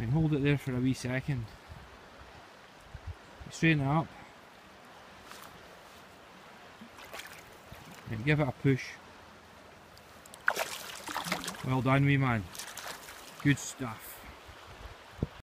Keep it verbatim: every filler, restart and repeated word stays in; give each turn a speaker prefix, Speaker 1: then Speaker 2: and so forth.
Speaker 1: And hold it there for a wee second. Straighten it up. And give it a push. Well done, wee man. Good stuff.